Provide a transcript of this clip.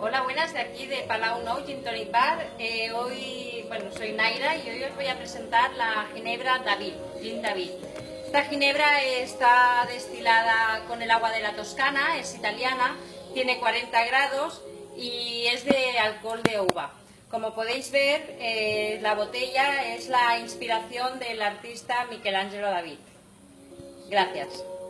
Hola, buenas, de aquí de Palau Nou Gin Tonic Bar. Soy Naira y hoy os voy a presentar la ginebra David, Gin David. Esta ginebra está destilada con el agua de la Toscana, es italiana, tiene 40 grados y es de alcohol de uva. Como podéis ver, la botella es la inspiración del artista Michelangelo David. Gracias.